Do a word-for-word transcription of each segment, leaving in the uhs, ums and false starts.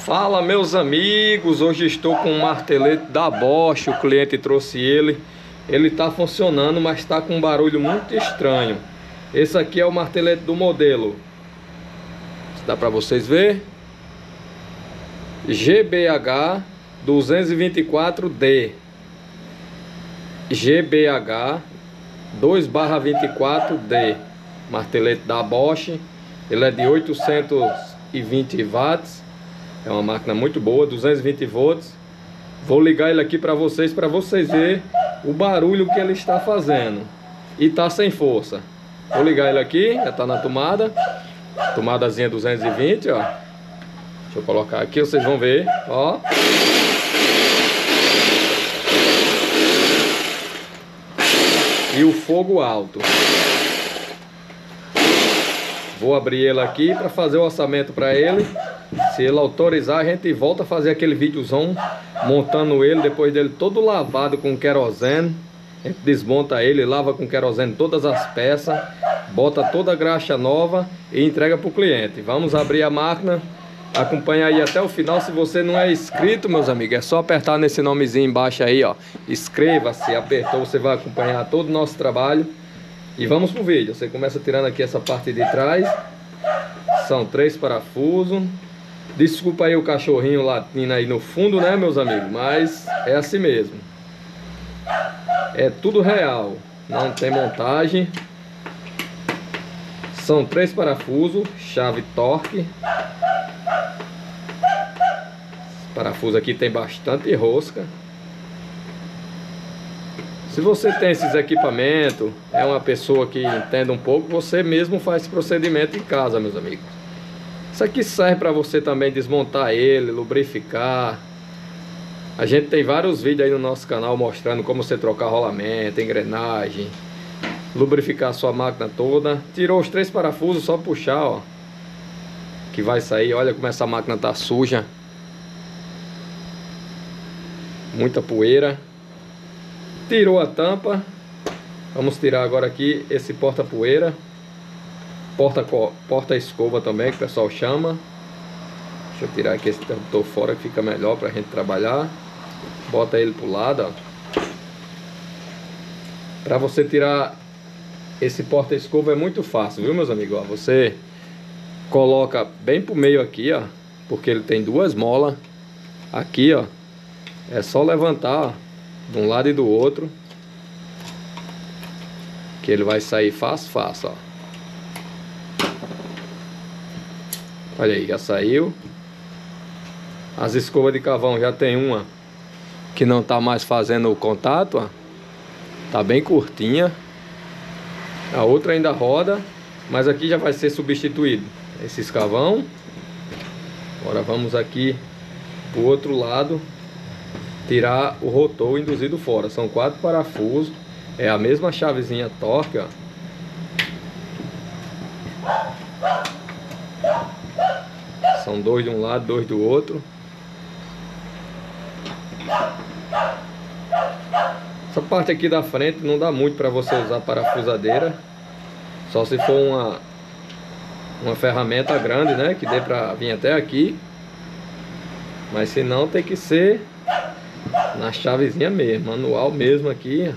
Fala, meus amigos, hoje estou com um martelete da Bosch. O cliente trouxe ele. Ele está funcionando, mas está com um barulho muito estranho. Esse aqui é o martelete do modelo, dá para vocês ver, G B H duzentos e vinte e quatro D, G B H dois barra vinte e quatro D, martelete da Bosch. Ele é de oitocentos e vinte watts. É uma máquina muito boa, duzentos e vinte volts. Vou ligar ele aqui para vocês, para vocês verem o barulho que ele está fazendo. E tá sem força. Vou ligar ele aqui, já tá na tomada. Tomadazinha duzentos e vinte, ó. Deixa eu colocar aqui, vocês vão ver, ó. E o fogo alto. Vou abrir ele aqui para fazer o orçamento para ele. Se ele autorizar, a gente volta a fazer aquele videozão montando ele, depois dele todo lavado com querosene. A gente desmonta ele, lava com querosene todas as peças, bota toda a graxa nova e entrega para o cliente. Vamos abrir a máquina, acompanha aí até o final. Se você não é inscrito, meus amigos, é só apertar nesse nomezinho embaixo aí, ó. Inscreva-se, apertou, você vai acompanhar todo o nosso trabalho. E vamos pro vídeo. Você começa tirando aqui essa parte de trás. São três parafusos. Desculpa aí o cachorrinho latindo aí no fundo, né, meus amigos? Mas é assim mesmo. É tudo real. Não tem montagem. São três parafusos. Chave Torque. Esse parafuso aqui tem bastante rosca. Se você tem esses equipamentos, é uma pessoa que entende um pouco, você mesmo faz esse procedimento em casa, meus amigos. Isso aqui serve para você também desmontar ele, lubrificar. A gente tem vários vídeos aí no nosso canal mostrando como você trocar rolamento, engrenagem, lubrificar a sua máquina toda. Tirou os três parafusos, só puxar, ó, que vai sair. Olha como essa máquina tá suja. Muita poeira. Tirou a tampa. Vamos tirar agora aqui esse porta-poeira. Porta, porta escova também, que o pessoal chama. Deixa eu tirar aqui esse interruptor fora, que fica melhor pra gente trabalhar. Bota ele pro lado, ó. Pra você tirar esse porta escova é muito fácil, viu, meus amigos? Ó, você coloca bem pro meio aqui, ó, porque ele tem duas molas. Aqui, ó, é só levantar, ó, de um lado e do outro, que ele vai sair fácil, fácil, ó. Olha aí, já saiu. As escovas de carvão já tem uma que não tá mais fazendo o contato, ó. Tá bem curtinha. A outra ainda roda, mas aqui já vai ser substituído esse escavão. Agora vamos aqui pro outro lado, tirar o rotor induzido fora. São quatro parafusos. É a mesma chavezinha Torque, ó. São dois de um lado, dois do outro. Essa parte aqui da frente não dá muito para você usar parafusadeira. Só se for uma uma ferramenta grande, né, que dê para vir até aqui. Mas se não, tem que ser na chavezinha mesmo, manual mesmo aqui.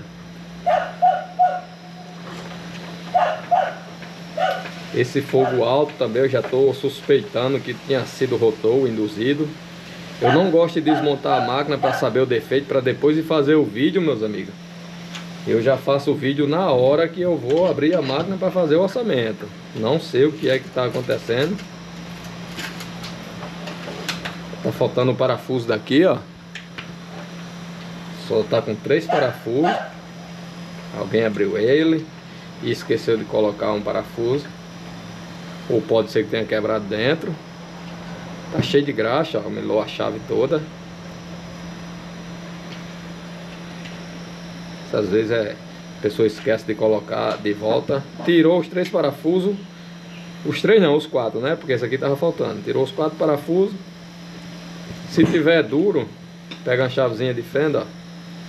Esse fogo alto também eu já estou suspeitando que tinha sido rotor induzido. Eu não gosto de desmontar a máquina para saber o defeito, para depois de fazer o vídeo, meus amigos. Eu já faço o vídeo na hora que eu vou abrir a máquina para fazer o orçamento. Não sei o que é que está acontecendo. Tá faltando um parafuso daqui, ó. Só tá com três parafusos. Alguém abriu ele e esqueceu de colocar um parafuso. Ou pode ser que tenha quebrado dentro. Tá cheio de graxa, ó, melou a chave toda. Às vezes é, a pessoa esquece de colocar de volta. Tirou os três parafusos. Os três não, os quatro, né? Porque esse aqui tava faltando. Tirou os quatro parafusos. Se tiver duro, pega uma chavezinha de fenda, ó.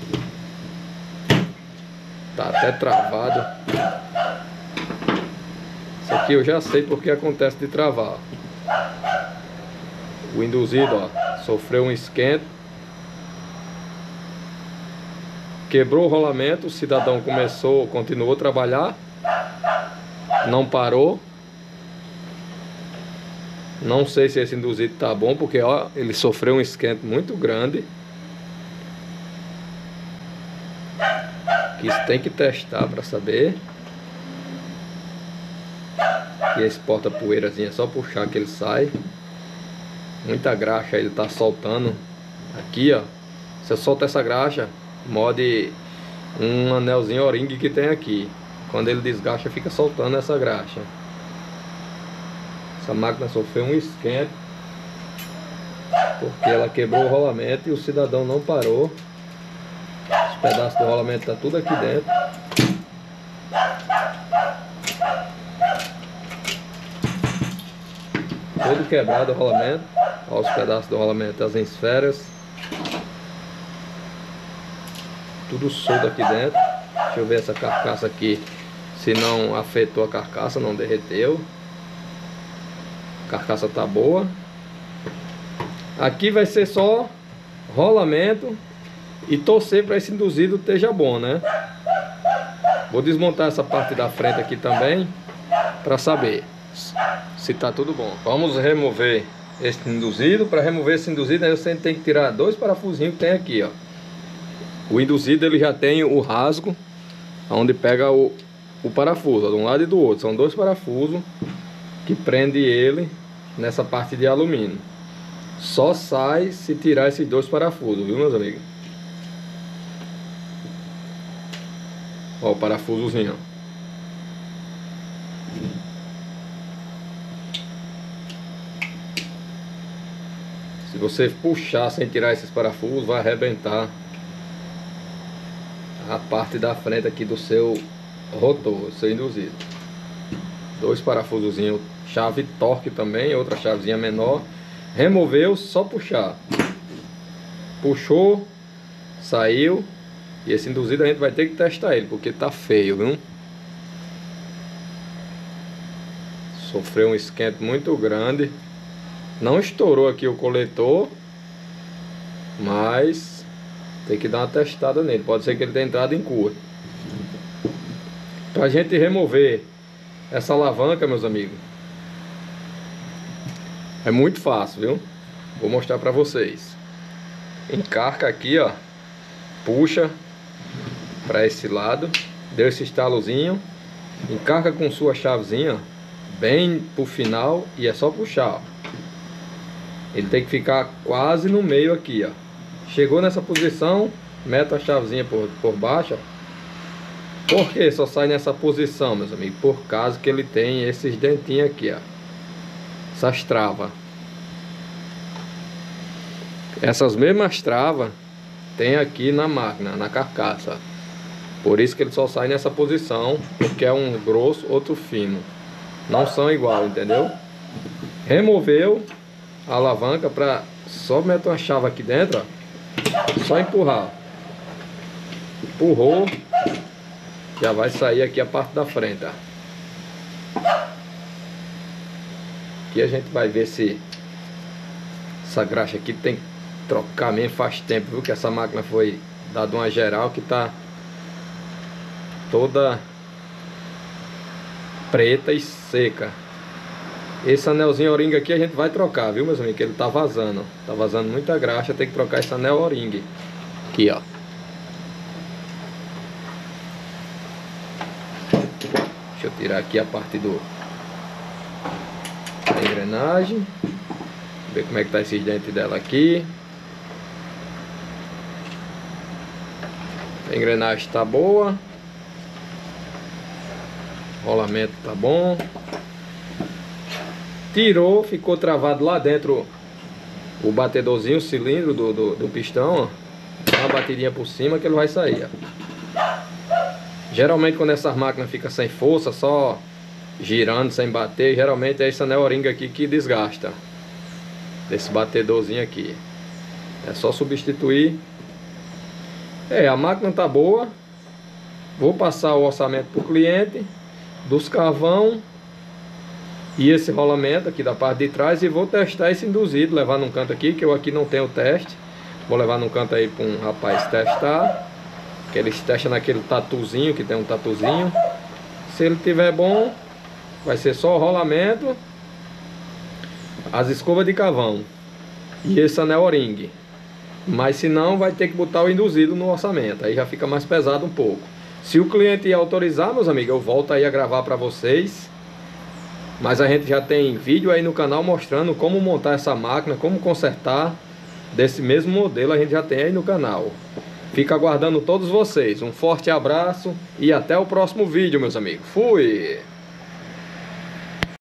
Tá até travado. Isso aqui eu já sei porque acontece de travar. O induzido, ó, sofreu um esquento, quebrou o rolamento. O cidadão começou, continuou a trabalhar, não parou. Não sei se esse induzido tá bom, porque ó, ele sofreu um esquento muito grande. Que isso tem que testar para saber. E esse porta-poeirazinho é só puxar que ele sai. Muita graxa ele tá soltando. Aqui, ó, você solta essa graxa, mode um anelzinho O-ring que tem aqui. Quando ele desgacha, fica soltando essa graxa. Essa máquina sofreu um esquento porque ela quebrou o rolamento e o cidadão não parou. Os pedaços do rolamento tá tudo aqui dentro. Todo quebrado o rolamento. Olha os pedaços do rolamento, as esferas. Tudo solto aqui dentro. Deixa eu ver essa carcaça aqui, se não afetou a carcaça, não derreteu. A carcaça tá boa. Aqui vai ser só rolamento e torcer para esse induzido esteja bom, né? Vou desmontar essa parte da frente aqui também para saber se tá tudo bom. Vamos remover esse induzido. Para remover esse induzido, aí você tem que tirar dois parafusinhos que tem aqui, ó. O induzido ele já tem o rasgo onde pega o, o parafuso, ó, de um lado e do outro. São dois parafusos que prende ele nessa parte de alumínio. Só sai se tirar esses dois parafusos, viu, meus amigos? Ó, o parafusozinho. Se você puxar sem tirar esses parafusos, vai arrebentar a parte da frente aqui do seu rotor, seu induzido. Dois parafusozinhos, chave torque também, outra chavezinha menor. Removeu, só puxar. Puxou, saiu. E esse induzido a gente vai ter que testar ele, porque tá feio, viu? Sofreu um esquento muito grande. Não estourou aqui o coletor, mas tem que dar uma testada nele. Pode ser que ele tenha entrado em curto. Pra gente remover essa alavanca, meus amigos, é muito fácil, viu? Vou mostrar pra vocês. Encarca aqui, ó. Puxa pra esse lado. Deu esse estalozinho. Encarca com sua chavezinha, ó, bem pro final. E é só puxar, ó. Ele tem que ficar quase no meio aqui, ó. Chegou nessa posição, mete a chavezinha por, por baixo, ó. Por que só sai nessa posição, meus amigos? Por causa que ele tem esses dentinhos aqui, ó. Essas travas. Essas mesmas travas tem aqui na máquina, na carcaça. Por isso que ele só sai nessa posição, porque é um grosso, outro fino. Não são igual, entendeu? Removeu a alavanca, para só meter uma chave aqui dentro, ó. Só empurrar. Empurrou, já vai sair aqui a parte da frente, ó. Aqui a gente vai ver se essa graxa aqui tem que trocar mesmo, faz tempo, viu? Que essa máquina foi dada uma geral que tá toda preta e seca. Esse anelzinho O-ring aqui a gente vai trocar, viu, meus amigos? Que ele tá vazando, tá vazando muita graxa, tem que trocar esse anel O-ring aqui, ó. Deixa eu tirar aqui a parte do da engrenagem, ver como é que tá esses dentes dela aqui. A engrenagem tá boa, o rolamento tá bom. Tirou, ficou travado lá dentro o batedorzinho, o cilindro do, do, do pistão, ó. Dá uma batidinha por cima que ele vai sair, ó. Geralmente quando essas máquinas ficam sem força, só girando, sem bater, geralmente é esse anel O-ring aqui que desgasta. Desse batedorzinho aqui. É só substituir. É, a máquina tá boa. Vou passar o orçamento pro cliente dos carvão e esse rolamento aqui da parte de trás, e vou testar esse induzido, levar num canto aqui, que eu aqui não tenho teste. Vou levar num canto aí para um rapaz testar, que eles testam naquele tatuzinho, que tem um tatuzinho. Se ele tiver bom, vai ser só o rolamento, as escovas de cavão e esse anel O-ring. Mas se não, vai ter que botar o induzido no orçamento, aí já fica mais pesado um pouco. Se o cliente autorizar, meus amigos, eu volto aí a gravar para vocês. Mas a gente já tem vídeo aí no canal mostrando como montar essa máquina, como consertar. Desse mesmo modelo a gente já tem aí no canal. Fica aguardando todos vocês. Um forte abraço e até o próximo vídeo, meus amigos. Fui!